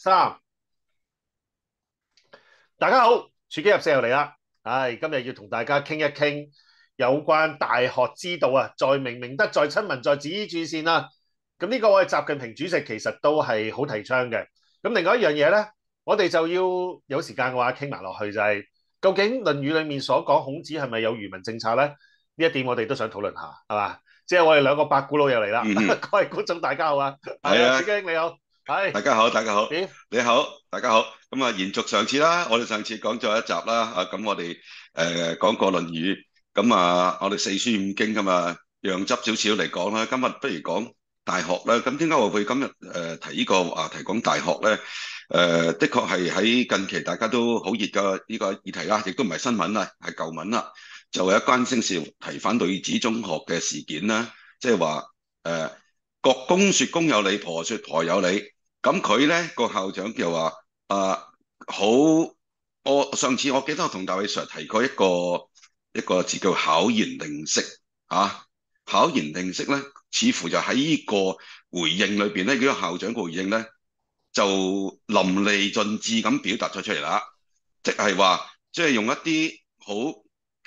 三，大家好，處機入社又嚟啦。今日要同大家傾一傾有關大學之道啊，在明明德，在親民，在止於至善啊。咁呢個我哋習近平主席其實都係好提倡嘅。咁另外一樣嘢咧，我哋就要有時間嘅話傾埋落去就係、究竟《論語》裡面所講孔子係咪有愚民政策咧？呢一點我哋都想討論下，係嘛？即係我哋兩個八股佬又嚟啦， 嗯各位觀眾大家好啊，係啊， 係啊， 處機你好，係大家好，大家好， 點？ 你好，大家好。咁啊，延續上次啦，我哋上次講咗一集啦，咁我哋講過《論語》，咁啊，我哋四書五經咁啊，讓執少少嚟講啦。今日不如講大學啦。咁點解我會今日提呢個話題講大學咧？的確係喺近期大家都好熱嘅呢個議題啦，亦都唔係新聞啦，係舊聞啦。就有一關聲笑提翻女子中學嘅事件啦，即係話國公説公有理，婆説婆有理。咁佢咧個校長就話好，我上次我記得我同大衛 Sir 提過一個字叫巧言令色啊，巧言令色咧，似乎就喺呢個回應裏邊咧，呢個校長嘅回應咧就淋漓盡致咁表達咗出嚟啦，即係話即係用一啲好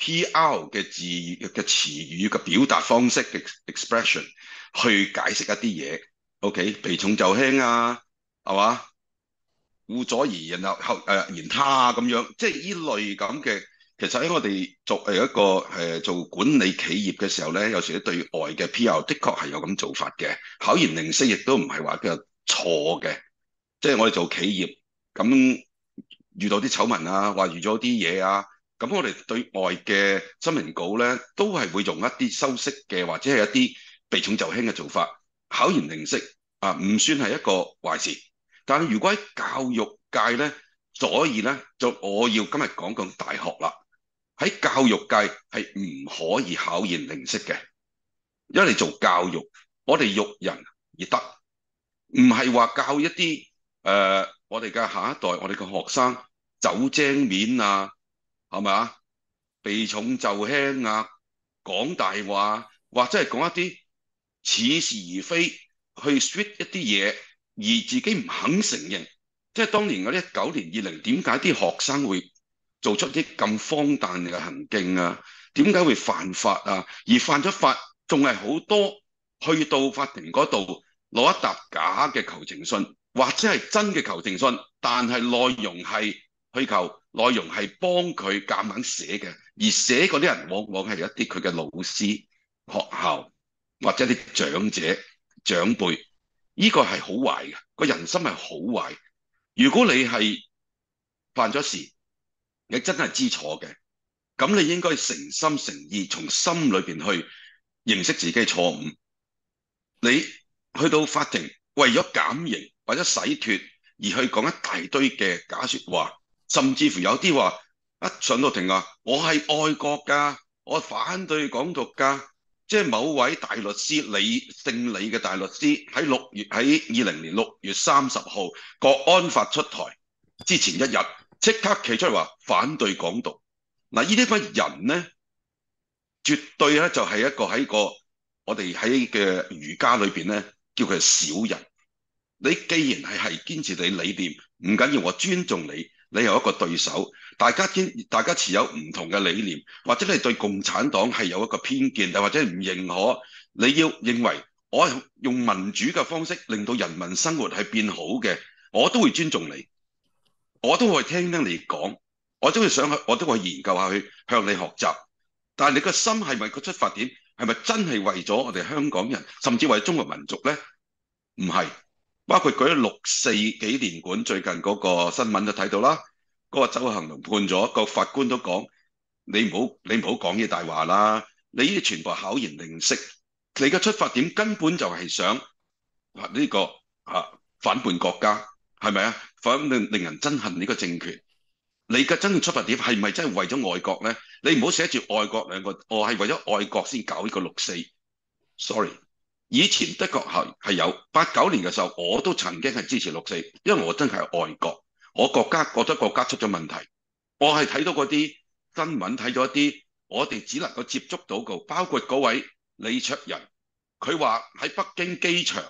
PR 嘅字嘅詞語嘅表達方式嘅 expression 去解釋一啲嘢，OK，避重就輕啊，係嘛？顧左而言後言他啊咁樣，即係依類咁嘅。其實喺我哋作為一個做管理企業嘅時候咧，有時對外嘅 PR 的確係有咁做法嘅。巧言令色亦都唔係話佢錯嘅，即係我哋做企業咁遇到啲醜聞啊，話遇咗啲嘢啊，咁我哋對外嘅新聞稿咧，都係會用一啲修飾嘅或者係一啲避重就輕嘅做法。巧言令色啊，唔算係一個壞事。但係如果喺教育界咧，所以咧就我要今日講大學啦。喺教育界係唔可以巧言令色嘅，因為你做教育，我哋育人而得，唔係話教一啲我哋嘅下一代，我哋嘅學生走精面啊，係咪啊？避重就輕啊，講大話，或者係講一啲似是而非，去 sweet 一啲嘢，而自己唔肯承認。即係當年嗰啲19年20，點解啲學生會做出啲咁荒誕嘅行徑啊？點解會犯法啊？而犯咗法仲係好多，去到法庭嗰度攞一沓假嘅求情信，或者係真嘅求情信，但係內容係虛構，內容係幫佢夾硬寫嘅，而寫嗰啲人往往係一啲佢嘅老師、學校或者啲長者、長輩，呢個係好壞嘅，個人心係好壞。如果你係犯咗事，你真係知錯嘅，咁你應該誠心誠意從心裏邊去認識自己錯誤。你去到法庭為咗減刑或者洗脫而去講一大堆嘅假說話，甚至乎有啲話一上到庭話我係愛國噶，我反對港獨噶。即係某位大律師姓李嘅大律師喺20年6月30號國安法出台之前一日，即刻企出嚟話反對港獨。嗱，呢啲班人咧，絕對咧就係一個喺個我哋喺嘅儒家裏邊咧，叫佢係小人。你既然係堅持你理念，唔緊要，我尊重你。你有一個對手，大家持有唔同嘅理念，或者你對共產黨係有一個偏見，又或者唔認可，你要認為我係用民主嘅方式令到人民生活係變好嘅，我都會尊重你，我都會聽聽你講，我都會想去，我都會研究下去向你學習。但係你個心係咪個出發點係咪真係為咗我哋香港人，甚至為中國民族咧？唔係。包括舉咗6.4紀念館最近嗰個新聞都睇到啦，嗰、那個鄒幸彤判咗，個法官都講你唔好講嘢大話啦，你呢啲全部係巧言令色，你嘅出發點根本就係想呢個反叛國家，係咪啊？令人憎恨呢個政權。你嘅真正出發點係咪真係為咗愛國咧？你唔好寫住愛國兩個，我係為咗愛國先搞呢個6.4。Sorry。以前的確係有89年嘅時候，我都曾經係支持6.4，因為我真係愛國，我覺得國家出咗問題，我係睇到嗰啲新聞，睇咗一啲我哋只能夠接觸到嘅，包括嗰位李卓人，佢話喺北京機場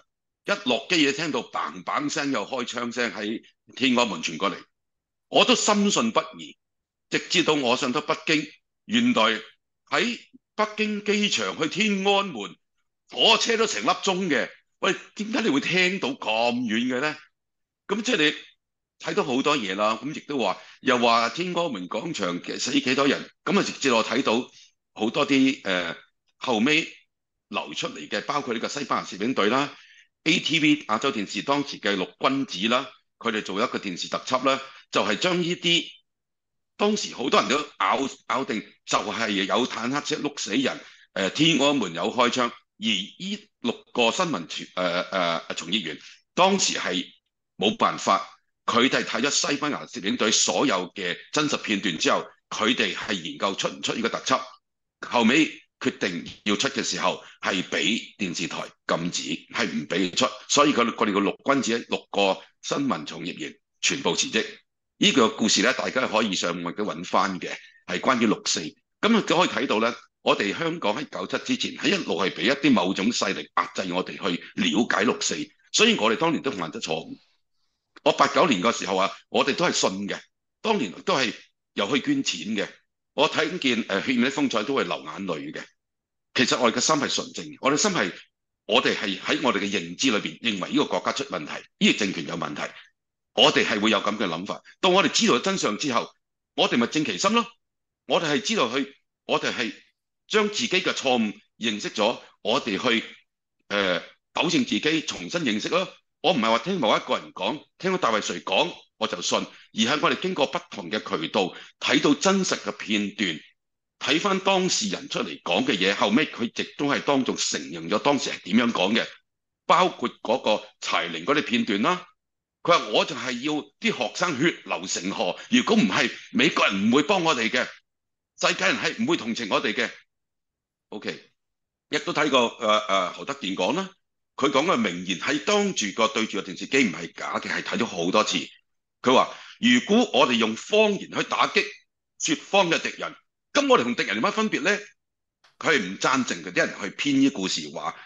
一落機嘢聽到砰砰聲又開槍聲喺天安門傳過嚟，我都深信不疑。直至到我上到北京，原來喺北京機場去天安門火車都成粒鐘嘅。喂，點解你會聽到咁遠嘅咧？咁即係你睇到好多嘢啦。咁亦都話，又話天安門廣場死幾多人。咁啊，直至我睇到好多啲後尾流出嚟嘅，包括呢個西班牙攝影隊啦、ATV 亞洲電視當時嘅陸軍子啦，佢哋做一個電視特輯啦，就係將呢啲當時好多人都咬定就係有坦克車碌死人，天安門有開槍，而呢6個新聞從業員當時係冇辦法，佢哋睇咗西班牙攝影隊所有嘅真實片段之後，佢哋係研究出唔出呢個特輯，後尾決定要出嘅時候係俾電視台禁止，係唔俾出，所以佢哋個陸軍子6個新聞從業員全部辭職。呢個故事咧，大家可以上網嘅揾翻嘅，係關於6四。咁啊，可以睇到咧，我哋香港喺97之前係一路係俾一啲某種勢力壓制我哋去了解6四，所以我哋當年都犯得錯誤。我89年嘅時候啊，我哋都係信嘅，當年都係又去捐錢嘅。我睇見血染啲風采都會流眼淚嘅。其實我哋嘅心係純正嘅，我哋心係我哋係喺我哋嘅認知裏邊認為呢個國家出問題，呢個政權有問題。我哋係會有咁嘅諗法，到我哋知道真相之後，我哋咪正其心咯。我哋係知道我哋係將自己嘅錯誤認識咗，我哋去糾正自己，重新認識咯。我唔係話聽某一個人講，聽到大衛誰講我就信，而係我哋經過不同嘅渠道睇到真實嘅片段，睇翻當事人出嚟講嘅嘢，後尾佢亦都係當眾承認咗當時係點樣講嘅，包括嗰個柴玲嗰啲片段啦。佢話：我就係要啲學生血流成河，如果唔係，美國人唔會幫我哋嘅，世界人係唔會同情我哋嘅。OK，亦都睇過侯德健講啦，佢講嘅名言係當住個對住個電視機唔係假嘅，係睇咗好多次。佢話：如果我哋用謊言去打擊説謊嘅敵人，咁我哋同敵人有乜分別咧？佢係唔贊成嘅啲人去編啲故事話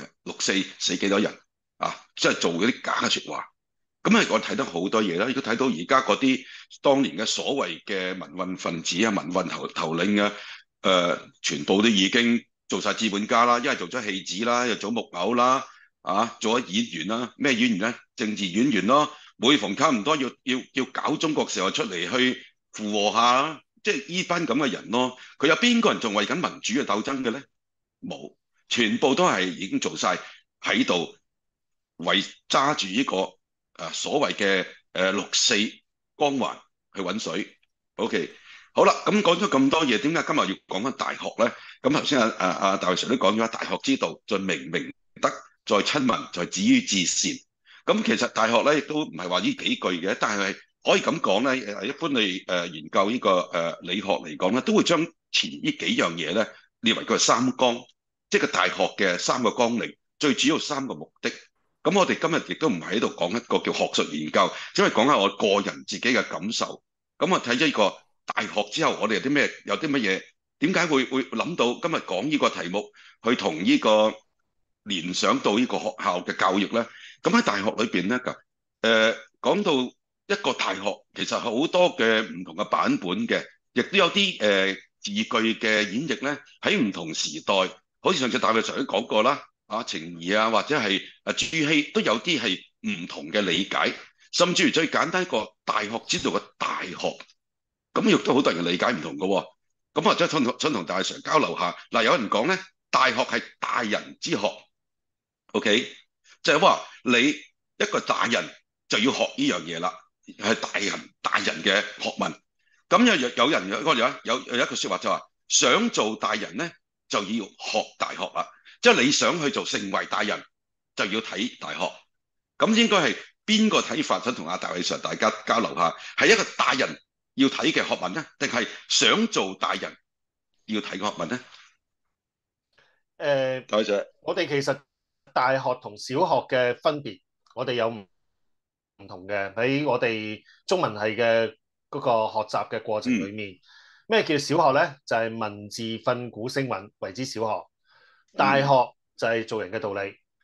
6四死幾多人啊，即係做嗰啲假嘅説話。咁啊，我睇得好多嘢啦，亦都睇到而家嗰啲當年嘅所謂嘅民運分子啊、民運頭領啊，全部都已經做晒資本家啦，一係做咗戲子啦，又做木偶啦，啊，做咗演員啦，咩演員咧？政治演員咯，每逢差唔多要搞中國時候出嚟去附和下啦，即係呢班咁嘅人咯。佢有邊個人仲為緊民主嘅鬥爭嘅咧？冇，全部都係已經做晒喺度，為揸住呢個。所謂嘅6四光環去揾水。OK， 好啦，咁講咗咁多嘢，點解今日要講翻大學咧？咁頭先大衛 Sir 都講咗，大學之道在明明德，在親民，在止於至善。咁其實大學咧亦都唔係話呢幾句嘅，但係可以咁講咧。一般你研究呢個理學嚟講咧，都會將前呢幾樣嘢咧列為佢係3綱，即係個大學嘅3個綱領，最主要3個目的。咁我哋今日亦都唔係喺度講一個叫學術研究，只係講下我個人自己嘅感受。咁我睇咗呢個大學之後，我哋有啲乜嘢？點解會諗到今日講呢個題目，去同呢個聯想到呢個學校嘅教育咧？咁喺大學裏邊咧，講到一個大學，其實好多嘅唔同嘅版本嘅，亦都有啲字句嘅演繹咧，喺唔同時代，好似上次大衛 Sir 都講過啦。程頤啊，或者係朱熹都有啲係唔同嘅理解，甚至乎最簡單一個大學之道嘅大學，咁亦都好多人理解唔同嘅喎。咁或者想同大 Sir 交流下。嗱，有人講咧，大學係大人之學，OK，就係話你一個大人就要學呢樣嘢啦，係大人嘅學問。咁有人有一句説話就話，想做大人咧就要學大學啦。即係你想去做成為大人，就要睇大學。咁應該係邊個睇法？想同阿大衛 Sir 大家交流下，係一個大人要睇嘅學問咧，定係想做大人要睇嘅學問咧？大衛 Sir， 我哋其實大學同小學嘅分別，我哋有唔同嘅。喺我哋中文系嘅嗰個學習嘅過程裏面，咩叫小學咧？就係文字、訓詁、聲韻為之小學。大學就係做人嘅道理，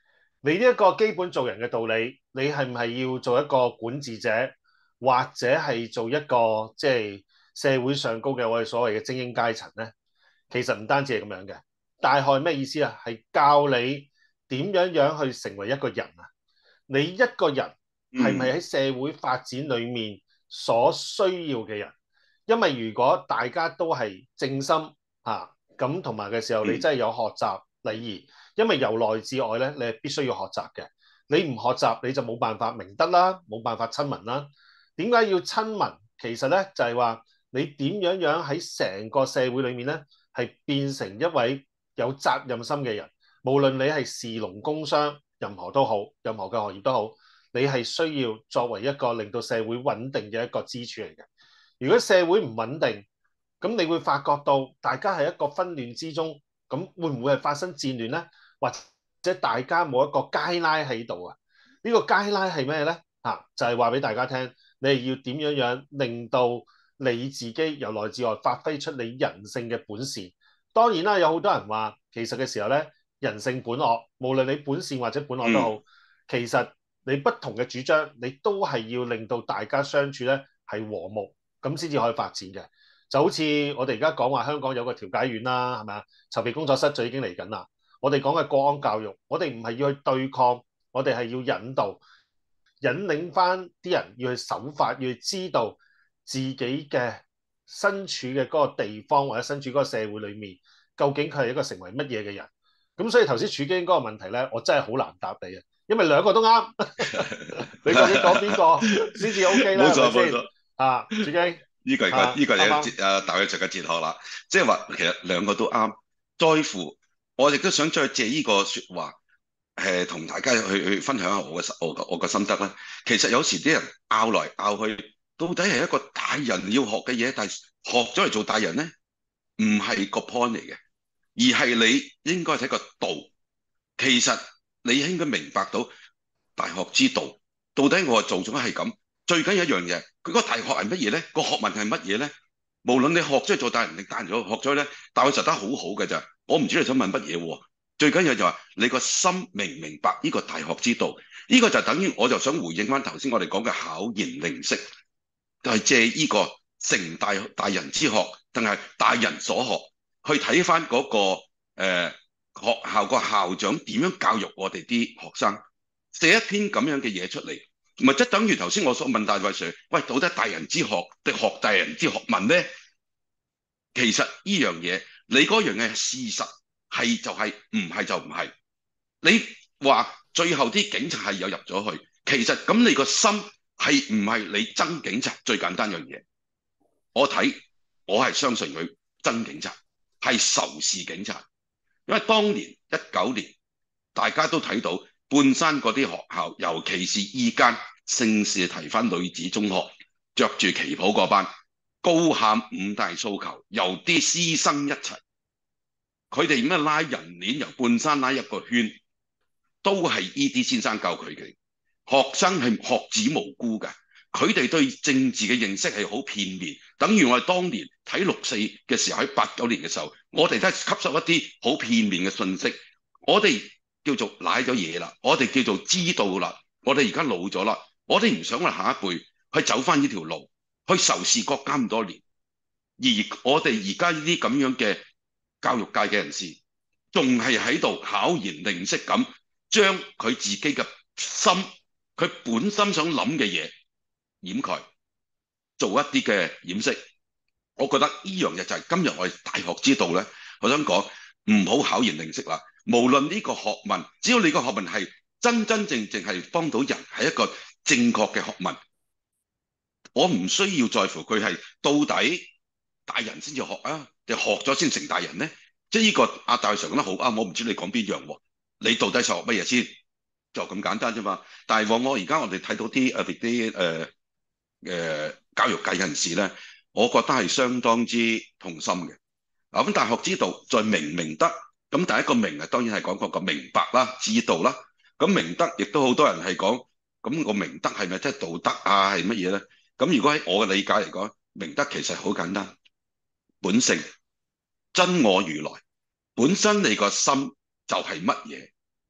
你呢一個基本做人嘅道理，你係唔係要做一個管治者，或者係做一個即係社會上高嘅我哋所謂嘅精英階層咧？其實唔單止係咁樣嘅。大學係咩意思啊？係教你點樣去成為一個人啊！你一個人係咪喺社會發展裡面所需要嘅人？因為如果大家都係正心咁同埋嘅時候，你真係有學習禮儀，因為由內至外咧，你係必須要學習嘅。你唔學習，你就冇辦法明德啦，冇辦法親民啦。點解要親民？其實咧就係話你點樣喺成個社會裡面咧，係變成一位有責任心嘅人。無論你係士農工商，任何都好，任何嘅行業都好，你係需要作為一個令到社會穩定嘅一個支柱嚟嘅。如果社會唔穩定，咁你會發覺到大家係一個紛亂之中，咁會唔會係發生戰亂呢？或者大家冇一個街拉喺度啊？呢個街拉係咩呢？就係話俾大家聽，你係要點樣令到你自己由內至外發揮出你人性嘅本善。當然啦，有好多人話其實嘅時候呢，人性本惡，無論你本善或者本惡都好，其實你不同嘅主張，你都係要令到大家相處呢係和睦。咁先至可以發展嘅，就好似我哋而家講話香港有個調解院啦，係咪啊？籌備工作室就已經嚟緊啦。我哋講嘅國安教育，我哋唔係要去對抗，我哋係要引導、引領翻啲人要去守法，要去知道自己嘅身處嘅嗰個地方或者身處嗰個社會裏面，究竟佢係一個成為乜嘢嘅人。咁所以頭先處經嗰個問題咧，我真係好難答你啊，因為兩個都啱。你究竟講邊個先至 OK 咧？ 冇錯係咪先？ 冇錯。 主基呢個係呢個係大約就嘅哲學啦，即係話其實兩個都啱，在乎我亦都想再借呢個説話，同大家去分享下我嘅心得啦。其實有時啲人拗來拗去，到底係一個大人要學嘅嘢，但係學咗嚟做大人咧，唔係個 point 嚟嘅，而係你應該睇個道。其實你應該明白到大學之道，到底我做咗係咁。最緊要一樣嘢，佢個大學係乜嘢咧？個學問係乜嘢咧？無論你學咗做大人定大人咗學咗咧，但係佢實得好好嘅咋。我唔知你想問乜嘢喎？最緊要就係你個心明唔明白呢個大學之道？呢個就等於我就想回應翻頭先我哋講嘅巧言令色，就係借呢個成大人之學，定係大人所學，去睇翻嗰個學校個校長點樣教育我哋啲學生，寫一篇咁樣嘅嘢出嚟。咪即等於頭先我所問大衛 Sir，喂，到底大人之學定學大人之學問咧？其實呢樣嘢，你嗰樣嘅事實係就係，唔係就唔係。你話最後啲警察係有入咗去，其實咁你個心係唔係你憎警察？最簡單樣嘢，我係相信佢憎警察，係仇視警察，因為當年19年大家都睇到。半山嗰啲學校，尤其是依間聖士提反女子中學，着住旗袍嗰班，高喊五大訴求，由啲師生一齊，佢哋咩拉人鏈，由半山拉一個圈，都係呢啲先生教佢嘅。學生係學子無辜㗎，佢哋對政治嘅認識係好片面，等於我哋當年睇6·4嘅時候，喺89年嘅時候，我哋都係吸收一啲好片面嘅信息，我哋叫做舐咗嘢啦，我哋叫做知道啦，我哋而家老咗啦，我哋唔想我哋下一輩去走翻呢條路，去仇視國家咁多年，而我哋而家呢啲咁樣嘅教育界嘅人士，仲係喺度巧言令色咁，將佢自己嘅心，佢本身想諗嘅嘢掩蓋，做一啲嘅掩飾。我覺得呢樣嘢就係今日我哋大學之道咧。我想講唔好巧言令色啦。無論呢個學問，只要你個學問係真真正正係幫到人，係一個正確嘅學問，我唔需要在乎佢係到底大人先至學啊，定學咗先成大人咧？即係呢個阿大 Sir 講得好啱，我唔知你講邊樣喎？你到底想學乜嘢先？就咁簡單啫嘛。但係我而家我哋睇到啲教育界人士咧，我覺得係相當之同心嘅。嗱，咁大學之道在明明德。咁第一個明啊，當然係講個明白啦、知道啦。咁明德亦都好多人係講，咁個明德係咪即係道德啊？係乜嘢咧？咁如果喺我嘅理解嚟講，明德其實好簡單，本性、真我如來，本身你個心就係乜嘢？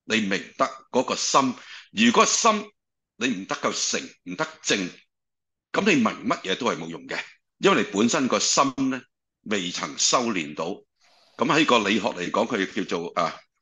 你明得嗰個心。如果心你唔得夠誠，唔得正，咁你明乜嘢都係冇用嘅，因為你本身個心咧未曾修練到。咁喺個理學嚟講，佢叫做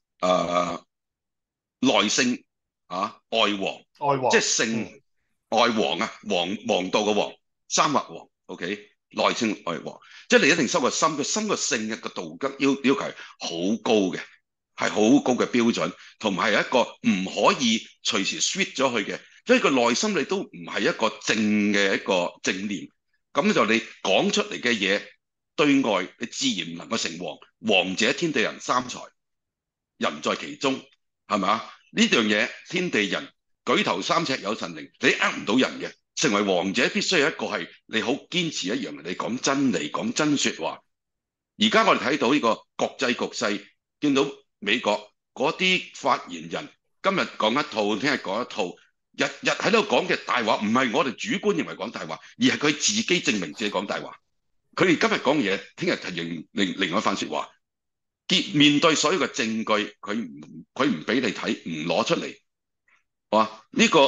內聖外王， 愛王， 即係聖外王啊，王道嘅王，三畫王。OK，內聖外王，即係你一定修個心，個心個聖嘅個道德要求係好高嘅，係好高嘅標準，同埋係一個唔可以隨時 switch 咗去嘅。所以個內心你都唔係一個正嘅一個正念，咁就你講出嚟嘅嘢對外，你自然唔能夠成王。王者天地人三才，人在其中，係咪啊？呢樣嘢天地人舉頭三尺有神靈，你呃唔到人嘅。成為王者必須有一個係你好堅持一樣，你講真理，講真説話。而家我哋睇到呢個國際局勢，見到美國嗰啲發言人今日講一套，聽日講一套，日日喺度講嘅大話，唔係我哋主觀認為講大話，而係佢自己證明自己講大話。佢哋今日講嘅嘢，聽日係另外一番説話。面對所有嘅證據，佢唔俾你睇，唔攞出嚟。哇！呢個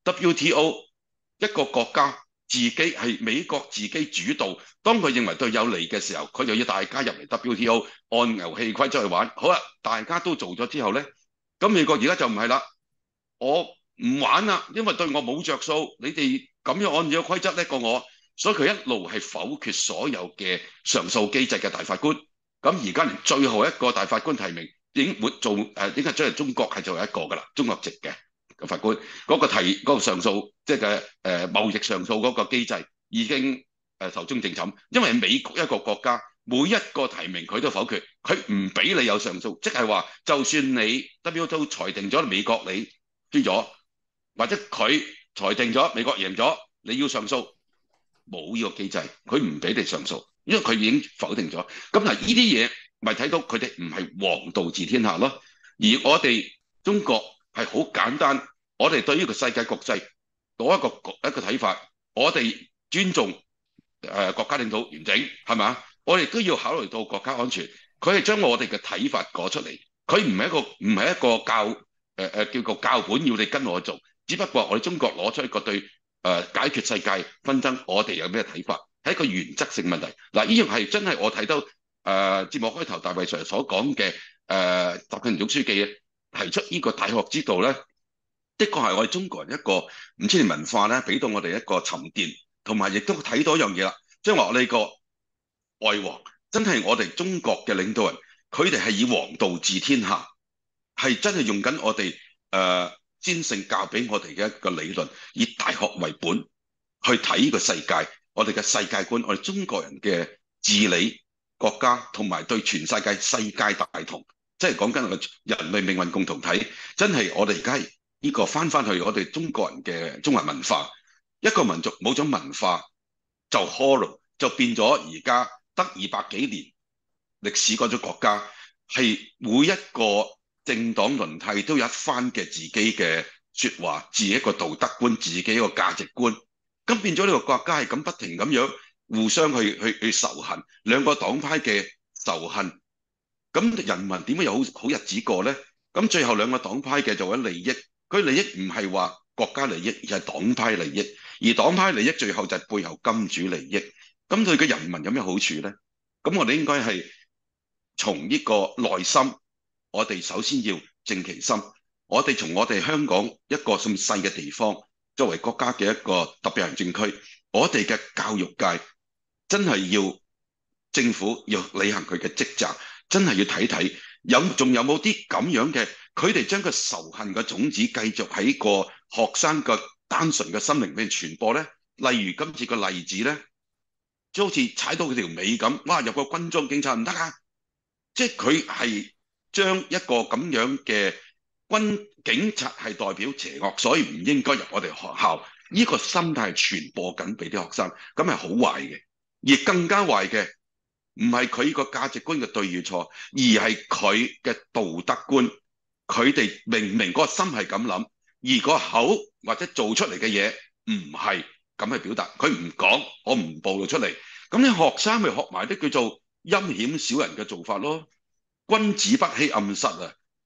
WTO 一個國家自己係美國自己主導，當佢認為對有利嘅時候，佢就要大家入嚟 WTO 按遊戲規則去玩。好啦，大家都做咗之後咧，咁美國而家就唔係啦，我唔玩啦，因為對我冇着數，你哋咁樣按咗規則叻過我，所以佢一路係否決所有嘅上訴機制嘅大法官。咁而家連最後一個大法官提名已經會做應該將嚟中國係最後一個噶啦，中國籍嘅法官嗰個嗰個上訴即係嘅貿易上訴嗰個機制已經壽終正寢，因為美國一個國家每一個提名佢都否決，佢唔俾你有上訴，即係話就算你 WTO 裁定咗美國你輸咗，或者佢裁定咗美國贏咗，你要上訴冇呢個機制，佢唔俾你上訴。因為佢已經否定咗，咁嗱呢啲嘢咪睇到佢哋唔係王道治天下咯。而我哋中國係好簡單，我哋對呢個世界局勢攞一個睇法，我哋尊重國家領土完整係嘛？我哋都要考慮到國家安全。佢係將我哋嘅睇法講出嚟，佢唔係一個叫做教本要你跟我做，只不過我哋中國攞出一個對解決世界紛爭，我哋有咩睇法？係一個原則性問題。嗱，呢樣係真係我睇到節目開頭大衛 Sir 所講嘅習近平總書記提出呢個大學之道咧，的確係我哋中國人一個5000年文化咧，俾到我哋一個沉澱，同埋亦都睇到一樣嘢啦，即係話我哋個外王真係我哋中國嘅領導人，佢哋係以王道治天下，係真係用緊我哋先聖教俾我哋嘅一個理論，以大學為本去睇呢個世界。我哋嘅世界觀，我哋中國人嘅治理國家，同埋對全世界世界大同，即係講緊個人類命運共同體。真係我哋而家係呢個翻去我哋中國人嘅中華文化，一個民族冇咗文化就 hollow， 就變咗而家得200幾年歷史嗰種國家，係每一個政黨輪替都有一番嘅自己嘅説話，自己一個道德觀，自己一個價值觀。咁變咗呢個國家係咁不停咁樣互相去仇恨，兩個黨派嘅仇恨，咁人民點會有好日子過咧？咁最後兩個黨派嘅做緊利益，佢利益唔係話國家利益，而係黨派利益，而黨派利益最後就係背後金主利益。咁對嘅人民有咩好處咧？咁我哋應該係從呢個內心，我哋首先要正其心。我哋從我哋香港一個咁細嘅地方，作為國家嘅一個特別行政區，我哋嘅教育界真係要政府要履行佢嘅職責，真係要睇睇仲有冇啲咁樣嘅，佢哋將個仇恨嘅種子繼續喺個學生嘅單純嘅心靈裏面傳播咧。例如今次個例子咧，即好似踩到佢條尾咁，哇！入個軍裝警察唔得啊！即係佢係將一個咁樣嘅警察係代表邪惡，所以唔應該入我哋學校。呢個心態係傳播緊俾啲學生，咁係好壞嘅。而更加壞嘅唔係佢個價值觀嘅對與錯，而係佢嘅道德觀。佢哋明明個心係咁諗，而個口或者做出嚟嘅嘢唔係咁去表達。佢唔講，我唔暴露出嚟。咁你學生咪學埋啲叫做陰險小人嘅做法咯。君子不欺暗室啊！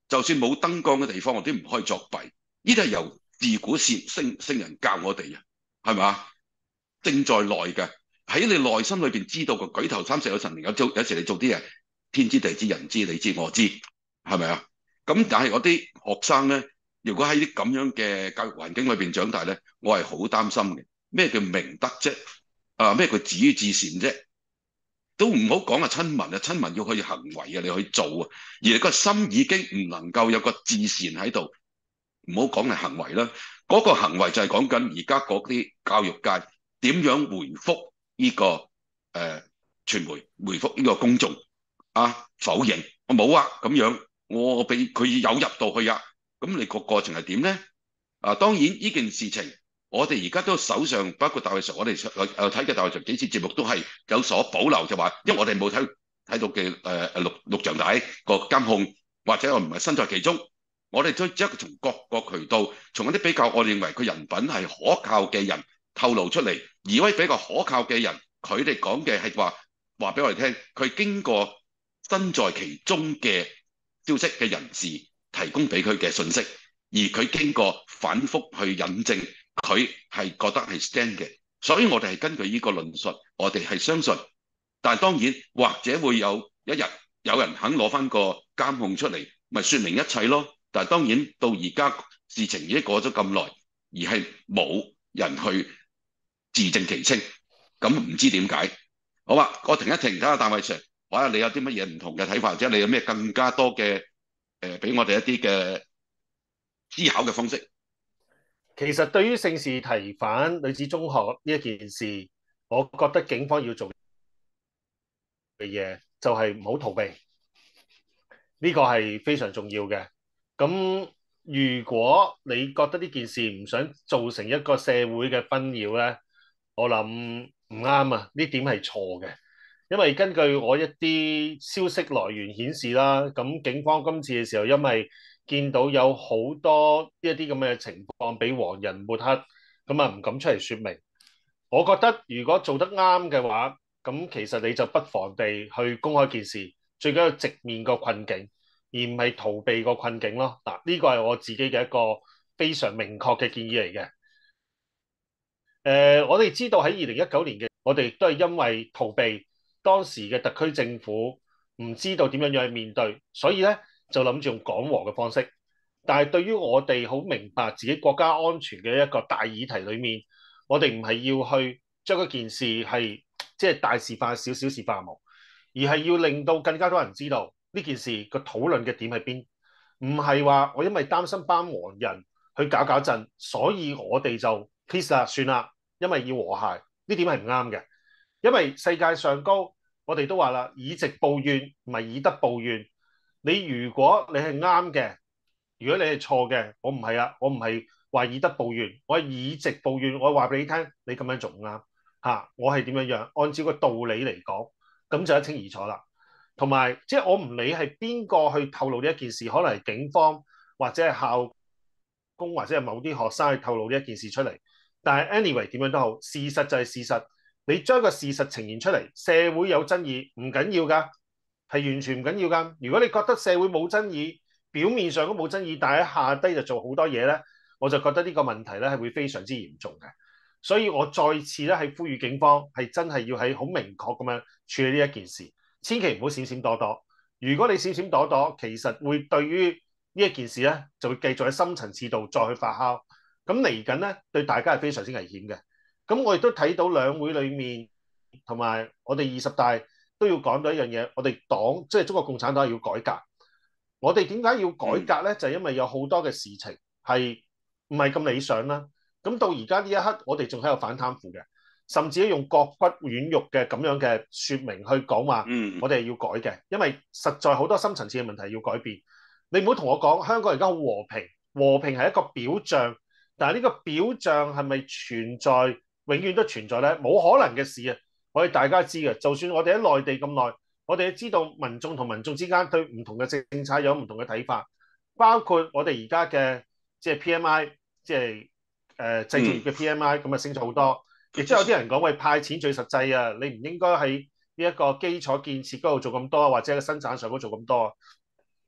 就算冇燈光嘅地方，我哋唔可以作弊。呢啲係由自古聖人教我哋嘅，係咪？正在內嘅，喺你內心裏邊知道個舉頭三尺有神靈，有時你做啲嘢，天知地知人知你知我知，係咪啊？咁但係我啲學生咧，如果喺啲咁樣嘅教育環境裏邊長大咧，我係好擔心嘅。咩叫明德啫？咩叫止於至善啫？都唔好講啊親民啊，親民要去行為啊，你去做啊，而你個心已經唔能夠有個至善喺度，唔好講係行為啦。嗰個行為就係講緊而家嗰啲教育界點樣回覆呢個傳媒，回覆呢個公眾否認我冇啊咁樣，我俾佢有入到去啊，咁你個過程係點咧？當然呢件事情。我哋而家都手上，包括大衛 Sir，我哋睇嘅大衛 Sir 幾次節目都係有所保留，就話，因為我哋冇睇到嘅錄像帶個監控，或者我唔係身在其中，我哋都只係從各個渠道，從一啲比較我哋認為佢人品係可靠嘅人透露出嚟，而位比較可靠嘅人，佢哋講嘅係話俾我哋聽，佢經過身在其中嘅消息嘅人士提供俾佢嘅信息，而佢經過反覆去引證。佢係覺得係 stand 嘅，所以我哋係根據呢個論述，我哋係相信。但係當然，或者會有一日有人肯攞翻個監控出嚟，咪説明一切咯。但係當然到而家事情已經過咗咁耐，而係冇人去自證其清，咁唔知點解。好啊，我停一停，睇下大衛 Sir，睇下你有啲乜嘢唔同嘅睇法，或者你有咩更加多嘅俾我哋一啲嘅思考嘅方式。 其實對於聖士提反女子中學呢一件事，我覺得警方要做嘅嘢就係唔好逃避，呢個係非常重要嘅。咁如果你覺得呢件事唔想造成一個社會嘅紛擾咧，我諗唔啱啊，呢點係錯嘅。因為根據我一啲消息來源顯示啦，咁警方今次嘅時候，因為見到有好多一啲咁嘅情況俾黃人抹黑，咁啊唔敢出嚟説明。我覺得如果做得啱嘅話，咁其實你就不妨地去公開件事，最緊要直面個困境，而唔係逃避個困境咯。嗱，呢個係我自己嘅一個非常明確嘅建議嚟嘅。我哋知道喺2019年嘅，我哋都係因為逃避當時嘅特區政府唔知道點樣樣去面對，所以咧就諗住用講和嘅方式。但係對於我哋好明白自己國家安全嘅一個大議題裏面，我哋唔係要去將嗰件事係即係大事化小，小事化無，而係要令到更加多人知道呢件事個討論嘅點喺邊，唔係話我因為擔心班黃人去搞震，所以我哋就 peace 啦，算啦。因為要和諧，呢點係唔啱嘅。因為世界上高，我哋都話啦，以直報怨，唔係以德報怨。你如果你係啱嘅，如果你係錯嘅，我唔係啊，我唔係話以德報怨，我係以直報怨。我話俾你聽，你咁樣做唔啱嚇，我係點樣樣？按照個道理嚟講，咁就一清二楚啦。同埋即係我唔理係邊個去透露呢一件事，可能係警方或者係校工或者係某啲學生去透露呢一件事出嚟。但係 anyway 點樣都好，事實就係事實。你將個事實呈現出嚟，社會有爭議唔緊要㗎，係完全唔緊要㗎。如果你覺得社會冇爭議，表面上都冇爭議，但係喺下低就做好多嘢咧，我就覺得呢個問題咧係會非常之嚴重嘅。所以我再次咧係呼籲警方係真係要喺好明確咁樣處理呢一件事，千祈唔好閃閃躲躲。如果你閃閃躲躲，其實會對於呢一件事咧就會繼續喺深層次度再去發酵。咁嚟緊咧，對大家係非常之危險嘅。咁我亦都睇到兩會裡面同埋我哋20大都要講到一樣嘢，我哋黨即係中國共產黨要改革。我哋點解要改革咧？就係因為有好多嘅事情係唔係咁理想啦。咁到而家呢一刻，我哋仲喺度反貪腐嘅，甚至用割骨軟肉嘅咁樣嘅説明去講話，我哋係要改嘅，因為實在好多深層次嘅問題要改變。你唔好同我講香港而家好和平，和平係一個表象。但係呢個表象係咪存在，永遠都存在咧？冇可能嘅事啊！我哋大家知嘅，就算我哋喺內地咁耐，我哋都知道民眾同民眾之間對唔同嘅政策有唔同嘅睇法，包括我哋而家嘅即係 PMI，即係製造業嘅 PMI 咁啊升咗好多。亦都有啲人講喂，派錢最實際啊，你唔應該喺呢一個基礎建設嗰度做咁多，或者喺生產上嗰度做咁多。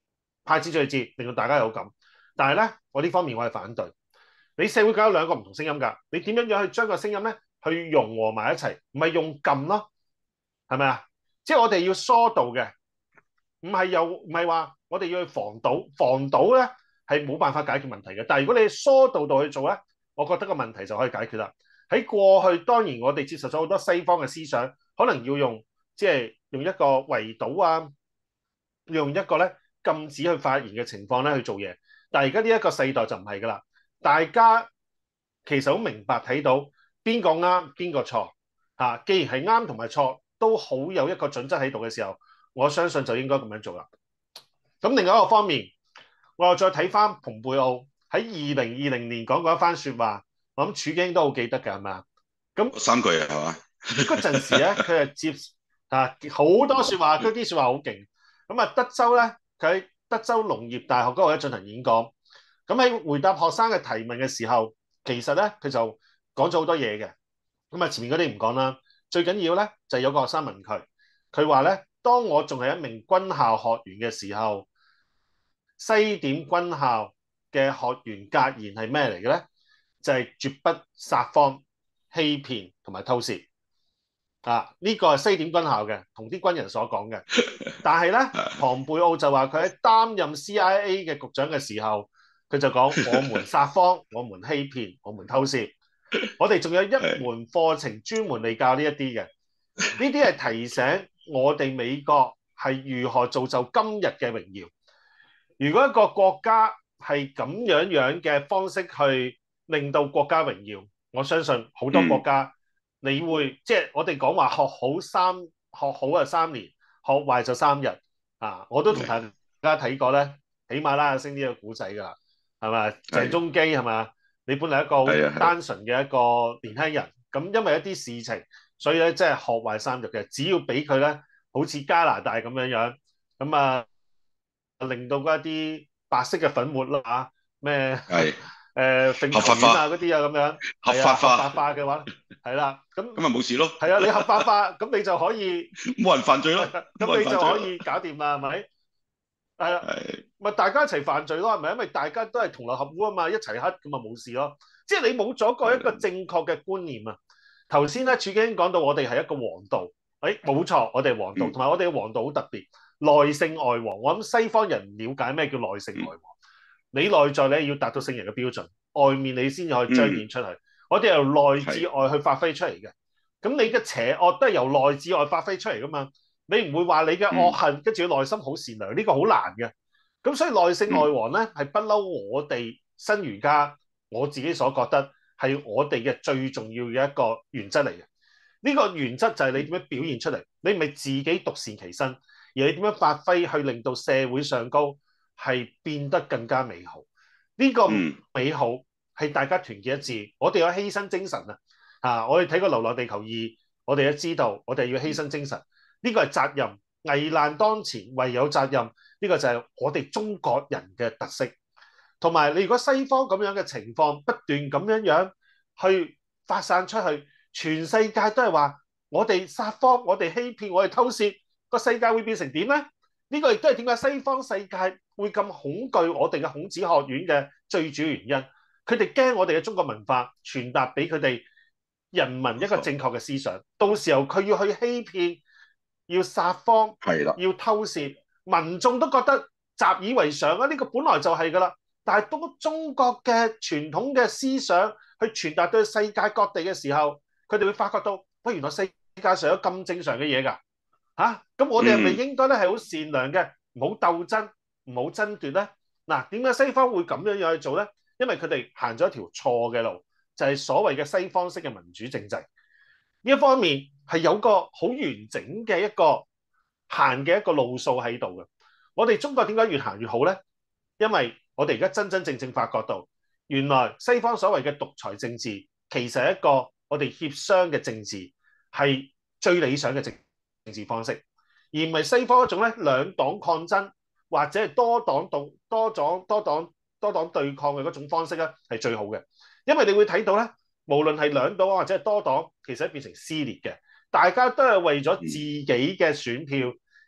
派錢出去節，令到大家有感。但係咧，我呢方面我係反對。你社會梗有兩個唔同聲音㗎，你點樣樣去將個聲音咧去融合埋一齊，唔係用撳咯，係咪啊？即係我哋要疏導嘅，唔係話我哋要去防堵咧係冇辦法解決問題嘅。但係如果你疏導到去做咧，我覺得個問題就可以解決啦。喺過去當然我哋接受咗好多西方嘅思想，可能要用即係用一個圍堵啊，用一個咧禁止去發言嘅情況咧去做嘢。但係而家呢一個世代就唔係㗎啦，大家其實好明白睇到邊個啱邊個錯嚇。既然係啱同埋錯都好有一個準則喺度嘅時候，我相信就應該咁樣做啦。咁另外一個方面，我又再睇翻蓬佩奧喺2020年講過一番説話，我諗處經都好記得㗎，係咪啊？咁 3句係嘛？ 嗰陣時咧，佢係接好多説話，佢啲説話好勁。咁啊，德州咧，佢喺德州農業大學嗰度咧進行演講。咁喺回答學生嘅提問嘅時候，其實咧佢就講咗好多嘢嘅。咁啊，前面嗰啲唔講啦。最緊要咧就係有個學生問佢，佢話咧：當我仲係一名軍校學員嘅時候，西點軍校嘅學員格言係咩嚟嘅咧？就係絕不撒謊、欺騙同埋偷竊。呢個係西點軍校嘅，同啲軍人所講嘅。但係咧，龐貝奧就話佢喺擔任 CIA 嘅局長嘅時候，佢就講：我們撒謊，我們欺騙，我們偷竊。我哋仲有一門課程專門嚟教呢一啲嘅。呢啲係提醒我哋美國係如何造就今日嘅榮耀。如果一個國家係咁樣嘅方式去令到國家榮耀，我相信好多國家。你會即係我哋講話學好啊3年，學壞就3日啊！我都同大家睇過咧，喜馬拉雅星呢個古仔㗎，係咪？鄭中基係咪？你本嚟一個好單純嘅一個年輕人，咁因為一啲事情，所以咧即係學壞3日嘅。只要俾佢咧，好似加拿大咁樣，咁啊令到嗰一啲白色嘅粉末啦嚇咩？揈球員啊嗰啲啊咁樣， 合法化嘅話，係啦，咁咪冇事咯。 係啊，你合法化，咁你就可以冇人犯罪咯， 咁你就可以搞掂啦，係咪？係啊，咪大家一齊犯罪咯，係咪？因為大家都係同流合污啊嘛，一齊黑咁啊冇事咯。即係你冇咗個一個正確嘅觀念啊。頭先咧，處經講到我哋係一個黃道，冇錯，我哋係黃道，同埋我哋嘅黃道好特別，內聖外王。我諗西方人唔了解咩叫內聖外王。你內在你要達到聖人嘅標準，外面你先至可以彰顯出去。我哋由內至外去發揮出嚟嘅。咁你嘅邪惡都係由內至外發揮出嚟噶嘛？你唔會話你嘅惡恨跟住內心好善良，呢個好難嘅。咁所以內聖外王咧係不嬲我哋新儒家我自己所覺得係我哋嘅最重要嘅一個原則嚟嘅。呢個原則就係你點樣表現出嚟，你唔係自己獨善其身，而你點樣發揮去令到社會上高係變得更加美好。呢個美好係大家團結一致，我哋有犧牲精神啊！我哋睇過《流浪地球2》，我哋都知道我哋要犧牲精神。呢個係責任，危難當前唯有責任。呢個就係我哋中國人嘅特色。同埋你如果西方咁樣嘅情況不斷咁樣去發散出去，全世界都係話我哋撒謊、我哋欺騙、我哋偷竊，個世界會變成點咧？呢個亦都係點解西方世界會咁恐懼我哋嘅孔子學院嘅最主要原因。佢哋驚我哋嘅中國文化傳達俾佢哋人民一個正確嘅思想，到時候佢要去欺騙、要撒謊、要偷竊，民眾都覺得習以為常啊！呢個本來就係㗎啦。但係當中國嘅傳統嘅思想去傳達到世界各地嘅時候，佢哋會發覺到，喂，原來世界上有咁正常嘅嘢㗎嚇！咁我哋係咪應該咧係好善良嘅，唔好鬥爭，唔好爭奪咧？嗱，點解西方會咁樣去做咧？因為佢哋行咗一條錯嘅路，就係所謂嘅西方式嘅民主政制。呢一方面係有個好完整嘅一個行嘅一個路數喺度嘅。我哋中國點解越行越好咧？因為我哋而家真真正正發覺到，原來西方所謂嘅獨裁政治，其實係一個我哋協商嘅政治，係最理想嘅政治方式，而唔係西方一種咧兩黨抗爭或者係多黨對抗嘅嗰種方式咧，係最好嘅。因為你會睇到咧，無論係兩黨或者係多黨，其實變成撕裂嘅，大家都係為咗自己嘅選票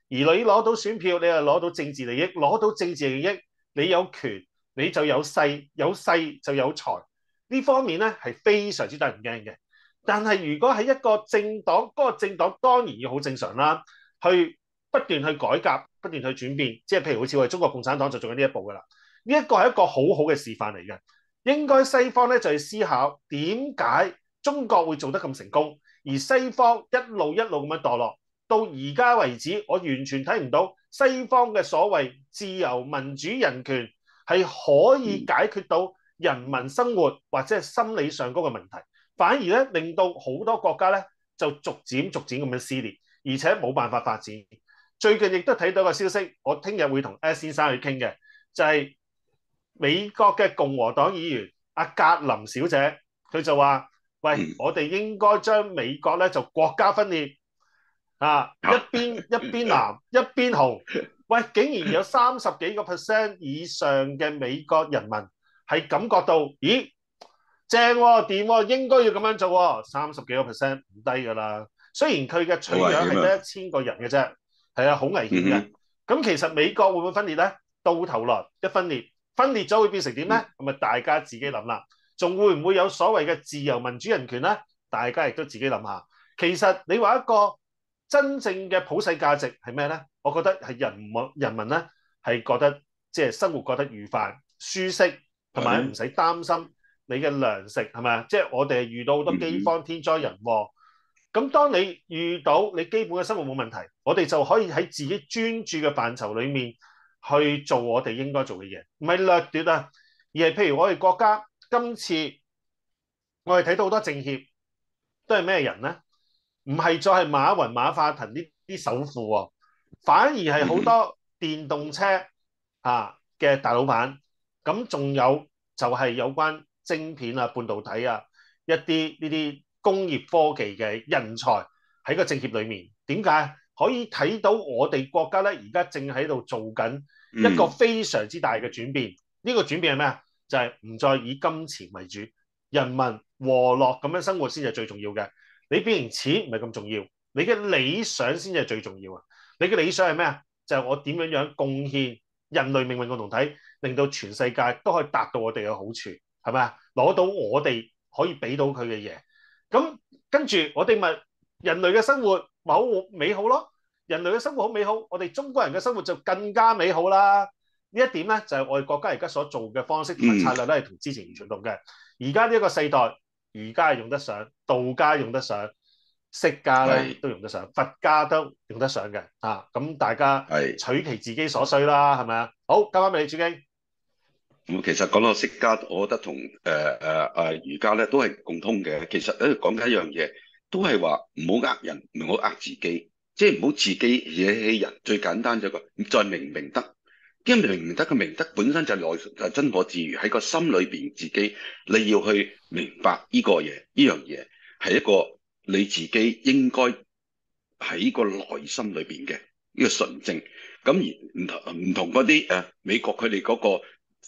而你攞到選票，你又攞到政治利益，攞到政治利益，你有權你就有勢，有勢就有財。呢方面咧係非常之得人驚嘅。但係如果係一個政黨，嗰個政黨當然要好正常啦，去不斷去改革，不斷去轉變，即係譬如好似我哋中國共產黨就做緊呢一步噶啦。呢一個係一個好好嘅示範嚟嘅。應該西方咧就係思考點解中國會做得咁成功，而西方一路一路咁樣墮落，到而家為止，我完全睇唔到西方嘅所謂自由、民主、人權係可以解決到人民生活或者係心理上嗰個問題，反而咧令到好多國家咧就逐漸咁樣撕裂，而且冇辦法發展。最近亦都睇到個消息，我聽日會同 S 先生去傾嘅，就係美國嘅共和黨議員阿格林小姐，佢就話：喂，我哋應該將美國咧就國家分裂啊，一邊藍一邊紅。喂，竟然有30幾個% 以上嘅美國人民係感覺到，咦，正喎，掂喎，應該要咁樣做喎，30幾個% 唔低㗎啦。雖然佢嘅取樣係得1000個人嘅啫，係啊，好危險嘅。咁其實美國會唔會分裂咧？到頭來一分裂咗會變成點咧？咁啊，大家自己諗啦。仲會唔會有所謂嘅自由、民主、人權咧？大家亦都自己諗下。其實你話一個真正嘅普世價值係咩咧？我覺得係人民咧係覺得即係生活覺得愉快、舒適，同埋唔使擔心你嘅糧食係咪啊？即係我哋遇到好多饑荒、天災人禍。咁當你遇到你基本嘅生活冇問題，我哋就可以喺自己專注嘅範疇裡面去做我哋應該做嘅嘢，唔係掠奪啊，而係譬如我哋國家今次我哋睇到好多政協都係咩人咧？唔係再係馬雲、馬化騰呢啲首富喎，反而係好多電動車嘅大老闆。咁仲有就係有關晶片啊、半導體啊一啲呢啲工業科技嘅人才喺個政協裏面。點解可以睇到我哋國家咧？而家正喺度做緊一個非常之大嘅轉變。呢個轉變係咩啊？就係唔再以金錢為主，人民和樂咁樣生活先係最重要嘅。你變成錢唔係咁重要，你嘅理想先係最重要啊！你嘅理想係咩啊？就係我點樣樣貢獻人類命運共同體，令到全世界都可以達到我哋嘅好處，係咪啊？攞到我哋可以俾到佢嘅嘢。咁跟住我哋咪人類嘅生活咪好美好咯。人類嘅生活好美好，我哋中國人嘅生活就更加美好啦。呢一點咧就係我哋國家而家所做嘅方式同埋策略咧，係同之前完全唔同嘅。而家呢一個世代，儒家用得上，道家用得上，釋家咧都用得上，佛家都用得上嘅。咁大家取其自己所需啦，係咪啊？好，交翻俾你，朱經。 咁其實講到釋家，我覺得同儒家咧都係共通嘅。其實咧講緊一樣嘢，都係話唔好呃人，唔好呃自己，即係唔好自己惹起人。最簡單就一個，再明唔明德。因為明唔明德嘅明德本身就係真我自如，喺個心裏邊自己你要去明白呢個嘢，呢樣嘢係一個你自己應該喺個內心裏邊嘅呢個純正。咁而唔同嗰啲美國佢哋嗰個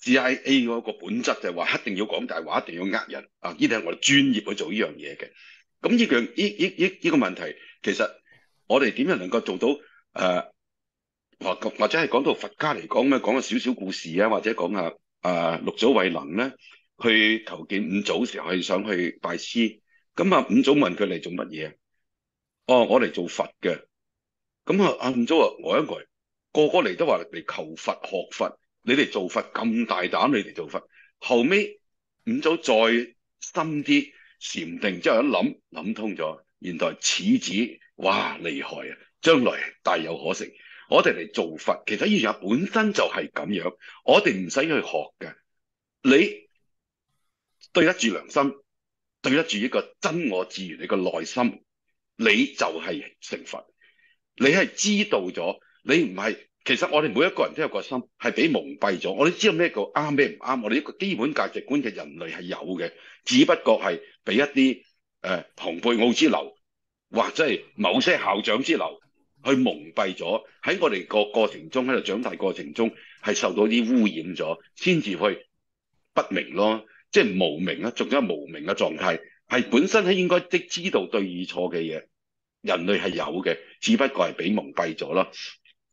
CIA 嗰個本質就係話一定要講大話，一定要呃人啊！呢啲係我哋專業去做呢樣嘢嘅。咁呢個問題，其實我哋點樣能夠做到或者係講到佛家嚟講咧，講個少少故事啊，或者講下六祖慧能咧，去求見五祖時候係想去拜師。咁啊，五祖問佢嚟做乜嘢？哦，我嚟做佛嘅。咁啊，阿五祖話呆一呆，個個嚟都話嚟求佛學佛，你哋做佛咁大膽，你哋做佛。後尾五祖再深啲禪定之後一諗通咗，原來此子哇厲害啊，將來大有可成。我哋嚟做佛，其實呢樣嘢本身就係咁樣，我哋唔使去學嘅。你對得住良心，對得住一個真我自然，你個內心，你就係成佛。你係知道咗，你唔係。其實我哋每一個人都有個心係俾蒙蔽咗，我哋知道咩叫啱咩唔啱，我哋一個基本價值觀嘅人類係有嘅，只不過係俾一啲蓬佩奧之流或者係某些校長之流去蒙蔽咗，喺我哋個過程中，喺度長大過程中係受到啲污染咗，先至去不明咯，即係無明啊，仲有無明嘅狀態，係本身係應該知道對與錯嘅嘢，人類係有嘅，只不過係俾蒙蔽咗咯。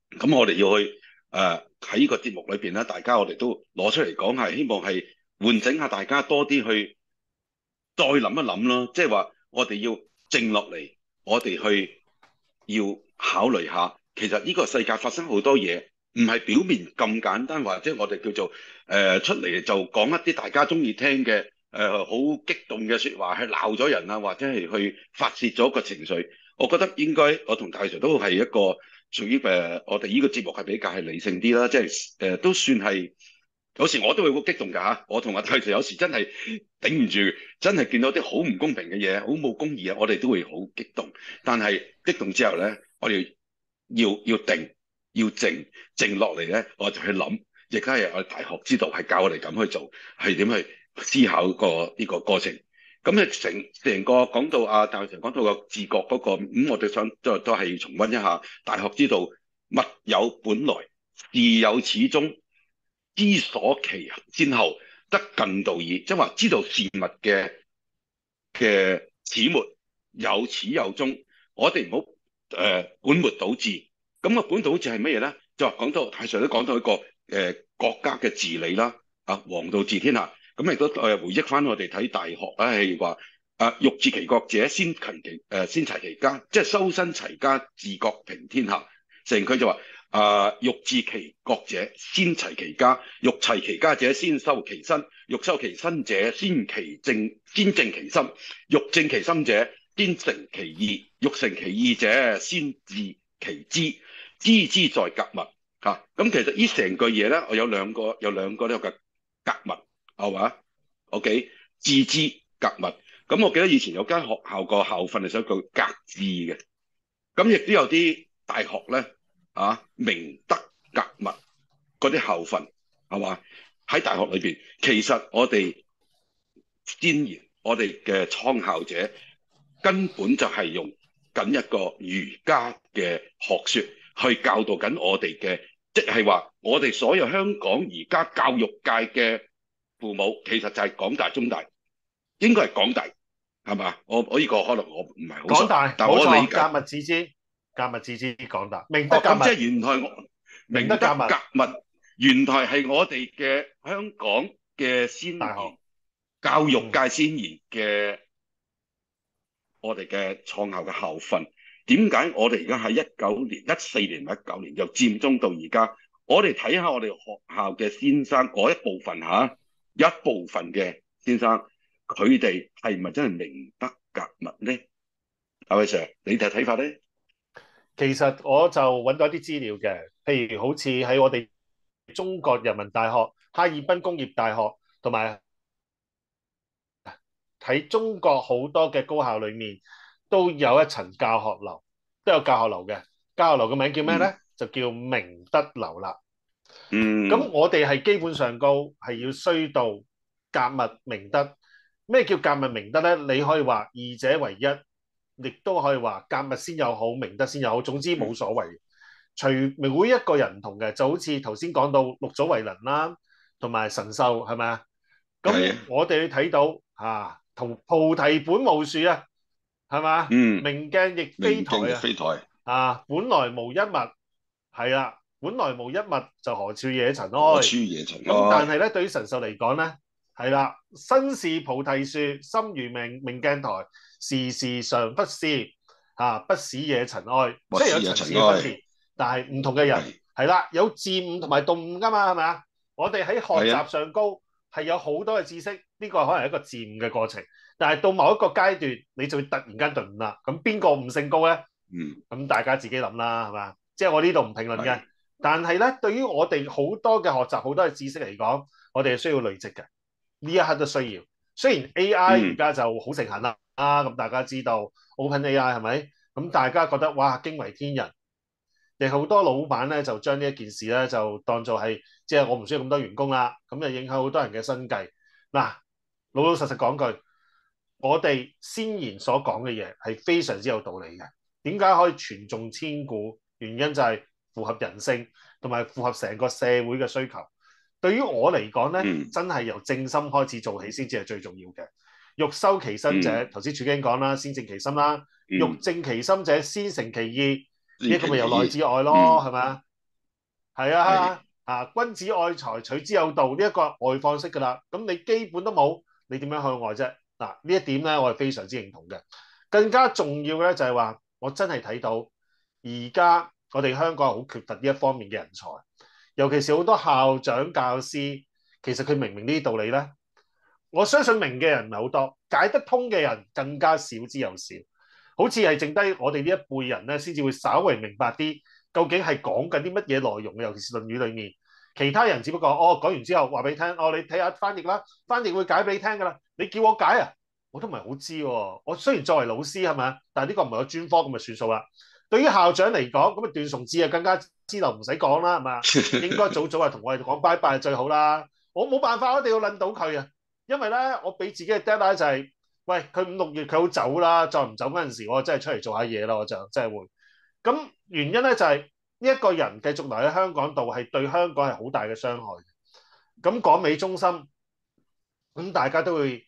咁我哋要去喺呢個節目裏邊咧，大家我哋都攞出嚟講，係希望係喚醒下大家多啲去再諗一諗咯。即係話我哋要靜落嚟，我哋去要考慮下，其實呢個世界發生好多嘢，唔係表面咁簡單，或者我哋叫做出嚟就講一啲大家中意聽嘅好激動嘅説話，去鬧咗人啊，或者係去發泄咗個情緒。我覺得應該我同大 Sir 都係一個屬於我哋呢個節目係比較係理性啲啦，即係都算係有時我都會好激動㗎嚇。我同阿大 Sir 有時真係頂唔住，真係見到啲好唔公平嘅嘢，好冇公義啊，我哋都會好激動。但係激動之後咧，我哋要定，要靜落嚟咧，我就去諗，亦都係我哋大學之道係教我哋咁去做，係點去思考個呢個過程。咁咧成個講到大學講到個自覺嗰個，我哋想都係重溫一下大學之道，物有本來，事有始終，知所其先後，得近道矣。即係話知道事物嘅始末，有始有終，我哋唔好本末倒置。咁個本倒置係乜嘢咧？就講到大 Sir 都講到一個國家嘅治理啦，王道治天下。咁亦都回憶翻我哋睇大學啦，係話欲治其國者，先齊其家，即係修身齊家治國平天下。成佢就話欲治其國者，先齊其家；欲齊其家者，先修其身；欲修其身者，先正其心；欲正其心者，先成其義；欲成其義者，先治其知。知之在格物嚇。咁其實呢成句嘢咧，我有兩個呢個嘅格物係嘛？OK， 致知格物。咁我記得以前有間學校個校訓係想叫格致嘅。咁亦都有啲大學咧明德格物嗰啲校訓係嘛？喺大學裏邊，其實我哋先賢，我哋嘅創校者根本就係用緊一個儒家嘅學說去教導緊我哋嘅，即係話我哋所有香港而家教育界嘅父母，其實就係港大、中大，應該係港大係嘛？我呢個可能我唔係好熟， 港大但我理解格物致知，格物致知港大，明德格物。 咁即係原來明德格物，原來係我哋嘅香港嘅先賢，教育界先賢嘅我哋嘅創校嘅校訓。點解我哋而家喺14年、19年由佔中到而家，我哋睇下我哋學校嘅先生嗰一部分一部分嘅先生，佢哋係咪真係明德格物咧？阿偉 Sir，你哋睇法咧？ 其實我就揾到一啲資料嘅，譬如好似喺我哋中國人民大學、哈爾濱工業大學同埋喺中國好多嘅高校裏面，都有一層教學樓，都有教學樓嘅。教學樓嘅名叫咩咧？就叫明德樓啦。咁我哋係基本上高係要衰到格物明德。咩叫格物明德咧？你可以話二者為一，亦都可以話格物先有好，明德先有好。總之冇所謂。隨每一個人唔同嘅，就好似頭先講到六祖慧能啦，同埋神秀係咪啊？咁我哋睇到同菩提本無樹啊，係嘛？明鏡亦非台本來無一物，係啦，本來無一物就何處惹塵埃？咁但係咧，對於神秀嚟講咧，係啦，身是菩提樹，心如明鏡台，時時常忽視不使惹塵埃。即係有層次嘅分別，但係唔同嘅人係啦，有漸悟同埋頓悟噶嘛，係咪啊？我哋喺學習上高係有好多嘅知識，呢個可能係一個漸悟嘅過程。但係到某一個階段，你就會突然間頓悟啦。咁邊個悟性高咧？咁大家自己諗啦，係嘛？即係我呢度唔評論嘅。但係咧，對於我哋好多嘅學習、好多嘅知識嚟講，我哋係需要累積嘅。呢一刻都需要。雖然 AI 而家就好盛行啦，咁大家知道 OpenAI 係咪？咁大家覺得哇驚為天人。亦好多老闆咧就將呢一件事咧就當做係，即係我唔需要咁多員工啦，咁就影響好多人嘅生計。嗱，老老實實講句，我哋先賢所講嘅嘢係非常之有道理嘅。點解可以傳頌千古？原因就係符合人性同埋符合成個社會嘅需求。對於我嚟講咧，真係由正心開始做起先至係最重要嘅。欲修其身者，頭先處經講啦，先正其心啦。欲正其心者，先成其意。呢個咪由內至外咯，係咪啊？ 係啊，君子愛財，取之有道，呢一個外放式㗎啦。咁你基本都冇，你點樣向外啫？嗱，呢一點咧，我係非常之認同嘅。更加重要嘅咧就係話，我真係睇到而家我哋香港係好缺乏呢一方面嘅人才，尤其是好多校長、教師，其實佢明唔明呢啲道理咧？我相信明嘅人唔係好多，解得通嘅人更加少之又少。好似係剩低我哋呢一輩人咧，先至會稍為明白啲，究竟係講緊啲乜嘢內容，尤其是《論語》裏面。其他人只不過講完之後話俾你聽，你睇下翻譯啦，翻譯會解俾你聽㗎啦。你叫我解啊，我都唔係好知喎。我雖然作為老師係咪，但係呢個唔係我專科，咁咪算數啦。對於校長嚟講，咁啊段崇智啊更加知道唔使講啦，係嘛？應該早早啊同我哋講拜拜係最好啦。我冇辦法，我一定要撚到佢啊，因為咧我俾自己嘅 deadline 就係、喂，佢5、6月佢好走啦，再唔走嗰陣時，我真係出嚟做下嘢啦，我就真係會。咁原因咧就係呢一個人繼續留喺香港度，係對香港係好大嘅傷害。咁港美中心，咁大家都會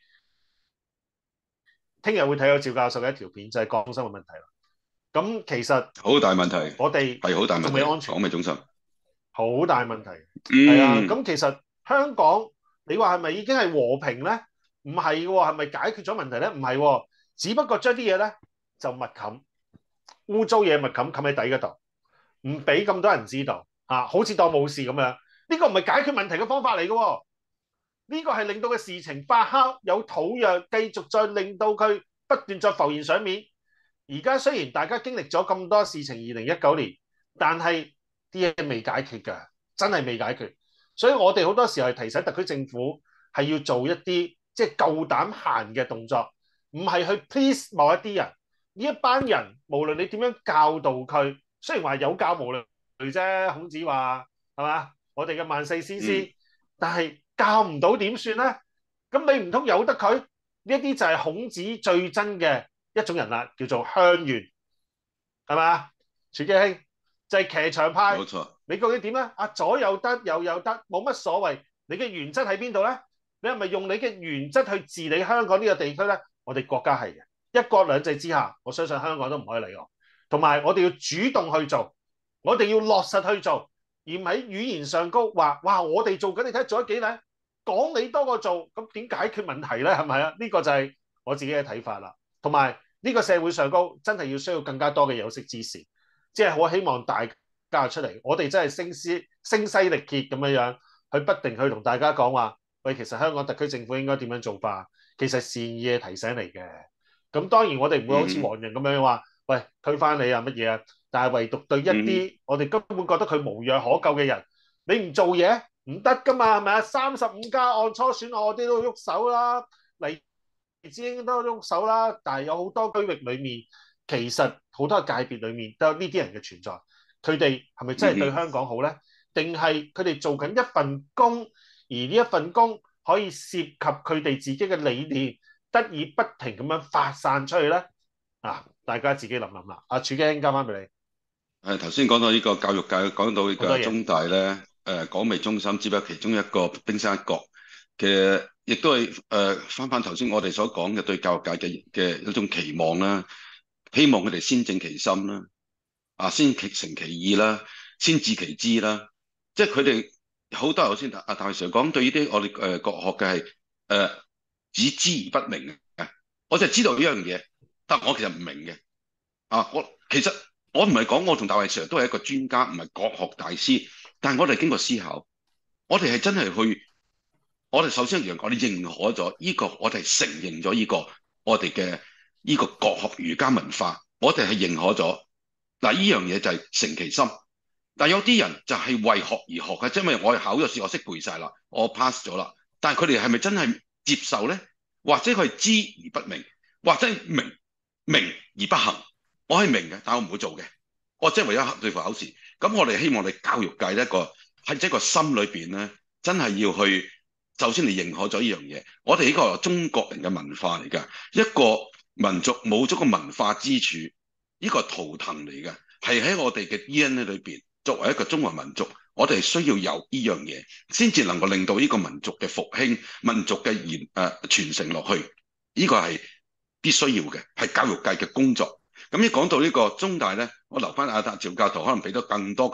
聽日會睇到趙教授嘅一條片，就係港中心嘅問題啦。咁其實好大問題， 我哋係好大問題， 仲未安全， 港美中心好大問題。係啊，咁其實香港你話係咪已經係和平咧？唔係喎，係咪解決咗問題咧？唔係喎，只不過將啲嘢咧就密冚，污糟嘢密冚喺底嗰度，唔俾咁多人知道啊，好似當冇事咁樣。呢個唔係解決問題嘅方法嚟嘅喎，呢個係令到嘅事情發酵有土壤，繼續再令到佢不斷再浮現上面。而家雖然大家經歷咗咁多事情，2019年，但係啲嘢未解決㗎，真係未解決。所以我哋好多時候係提醒特區政府係要做一啲即係夠膽行嘅動作，唔係去 please 某一啲人。呢一班人無論你點樣教導佢，雖然話有教無類啫，孔子話係嘛？我哋嘅萬世師師，但係教唔到點算咧？咁你唔通由得佢？呢一啲就係孔子最憎嘅一種人啦，叫做鄉願，係嘛？傳記兄就係騎牆派， 冇錯。 你究竟點咧？左又得，右又得，冇乜所謂。你嘅原則喺邊度咧？你係咪用你嘅原則去治理香港呢個地區咧？我哋國家係嘅，一國兩制之下，我相信香港都唔可以例外。同埋我哋要主動去做，我哋要落實去做，而唔喺語言上高話哇，我哋做緊，你睇做咗幾叻？講你多過做，咁點解決問題咧？係咪啊？呢個就係我自己嘅睇法啦。同埋呢個社會上高真係要需要更加多嘅有識之士，即係我希望大家出嚟，我哋真係聲嘶力竭咁樣去不定去同大家講話，喂，其實香港特區政府應該點樣做法？其實善意嘅提醒嚟嘅。咁當然我哋唔會好似黃人咁樣話，喂，推翻你啊乜嘢啊？但係唯獨對一啲我哋根本覺得佢無藥可救嘅人，你唔做嘢唔得噶嘛，係咪啊？35+按初選我哋都喐手啦，黎智英都喐手啦，但係有好多區域裏面，其實好多界別裏面都有呢啲人嘅存在，佢哋係咪真係對香港好咧？定係佢哋做緊一份工，而呢一份工可以涉及佢哋自己嘅理念，得以不停咁樣發散出去咧？大家自己諗諗啦。儲基兄交翻俾你。 頭先講到呢個教育界，講到呢個中大咧，港美中心只不過其中一個冰山一角嘅，亦都係翻頭先我哋所講嘅對教育界嘅一種期望啦，希望佢哋先正其心啦，先成其意啦，先治其知啦，即係佢哋好多頭先大Sir講對呢啲我哋國學嘅係只知而不明嘅，我就知道呢樣嘢，但我其實唔明嘅，其實。我唔係講我同大衛 Sir 都係一個專家，唔係國學大師，但係我哋經過思考，我哋係真係去，我哋首先一樣，我哋認可咗呢個，我哋承認咗呢個我哋嘅呢個國學儒家文化，我哋係認可咗。嗱，呢樣嘢就係成其心。但係有啲人就係為學而學嘅，因為我考咗試，我識背晒啦，我 pass 咗啦。但係佢哋係咪真係接受咧？或者佢係知而不明，或者明而不行？我係明嘅，但我唔會做嘅。我即係為咗對付考試。咁我哋希望你教育界一個喺一個心裏邊咧，真係要去，首先你認可咗呢樣嘢。我哋呢個係中國人嘅文化嚟㗎，一個民族冇咗個文化支柱，呢個係圖騰嚟嘅，係喺我哋嘅 DNA 裏邊。作為一個中華民族，我哋係需要有呢樣嘢，先至能夠令到呢個民族嘅復興、民族嘅傳承落去。呢個係必須要嘅，係教育界嘅工作。咁一講到呢個中大咧，我留翻阿趙教授可能俾到更多個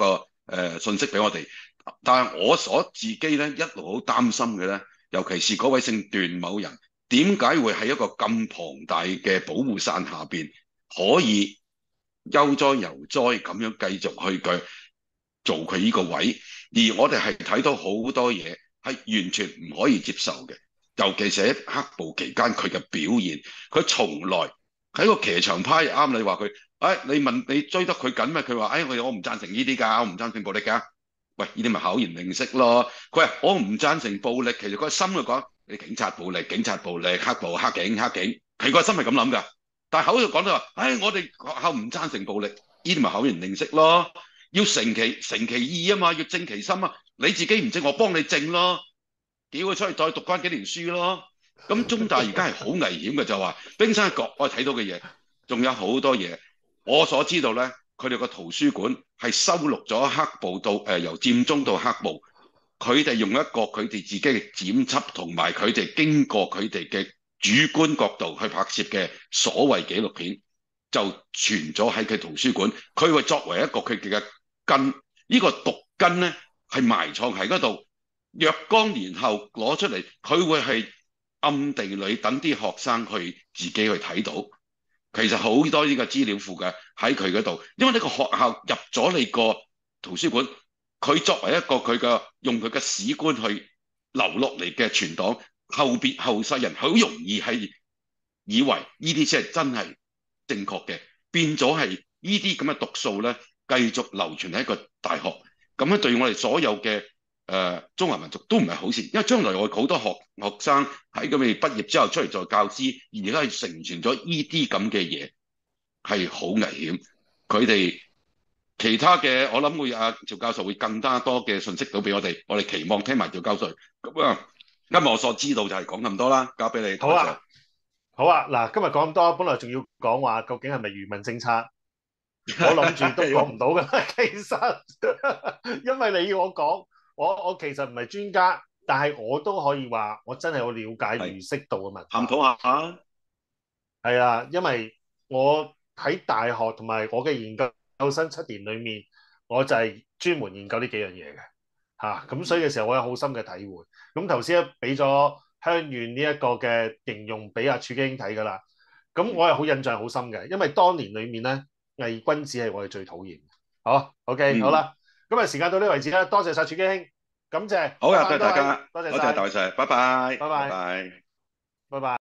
信息俾我哋。但係我所自己咧一路好擔心嘅咧，尤其是嗰位姓段某人，點解會喺一個咁龐大嘅保護傘下邊可以悠哉游哉咁樣繼續去佢做佢呢個位？而我哋係睇到好多嘢係完全唔可以接受嘅，尤其是喺黑暴期間佢嘅表現，佢從來喺個騎牆派啱你話佢，你問你追得佢緊咩？佢話，我唔贊成呢啲㗎，我唔贊成暴力㗎。喂，呢啲咪巧言令色咯？佢話我唔贊成暴力，其實佢心裏講你警察暴力、警察暴力、黑暴、黑警、黑警，佢個心係咁諗㗎。但係口度講到話，我哋學校唔贊成暴力，呢啲咪巧言令色咯？要成其意啊嘛，要正其心啊！你自己唔正，我幫你正咯。叫佢出去再讀翻幾年書咯。咁中大而家係好危險嘅，就話冰山一角，我睇到嘅嘢，仲有好多嘢。我所知道咧，佢哋個圖書館係收錄咗黑暴到由佔中到黑暴，佢哋用一個佢哋自己嘅剪輯同埋佢哋經過佢哋嘅主觀角度去拍攝嘅所謂紀錄片，就存咗喺佢圖書館。佢會作為一個佢哋嘅根，呢個毒根咧係埋藏喺嗰度。若干年後攞出嚟，佢會係暗地裏等啲學生去自己去睇到。其實好多呢個資料庫嘅喺佢嗰度，因為呢個學校入咗你個圖書館，佢作為一個佢嘅用佢嘅史觀去留落嚟嘅存檔，後世人好容易係以為呢啲先係真係正確嘅，變咗係呢啲咁嘅毒素咧，繼續流傳喺一個大學。咁樣對我哋所有嘅中華民族都唔係好事，因為將來我好多學生喺佢哋畢業之後出嚟做教師，而家係承傳咗呢啲咁嘅嘢，係好危險。佢哋其他嘅，我諗會趙教授會更加多嘅信息到俾我哋，我哋期望聽埋趙教授。咁今日我所知道就係講咁多啦，交俾你。 好啊，好啊，嗱，今日講咁多，本來仲要講話究竟係咪愚民政策，我諗住都講唔到㗎啦。其實，因為你要我講，我其實唔係專家，但係我都可以話，我真係好了解儒釋道嘅文化。 探討下。 係啊，因為我喺大學同埋我嘅研究生7年裏面，我就係專門研究呢幾樣嘢嘅嚇。咁所以嘅時候，我有好深嘅體會。咁頭先俾咗鄉願呢一個嘅形容俾阿柱基兄睇㗎啦。咁我係好印象好深嘅，因為當年裏面咧，偽君子係我哋最討厭。好，OK，好啦，今日時間到呢為止啦，多謝晒柱基兄，感謝。 好啊，多謝大家， 多謝多謝大細，拜拜， 拜拜， 拜拜。 拜拜。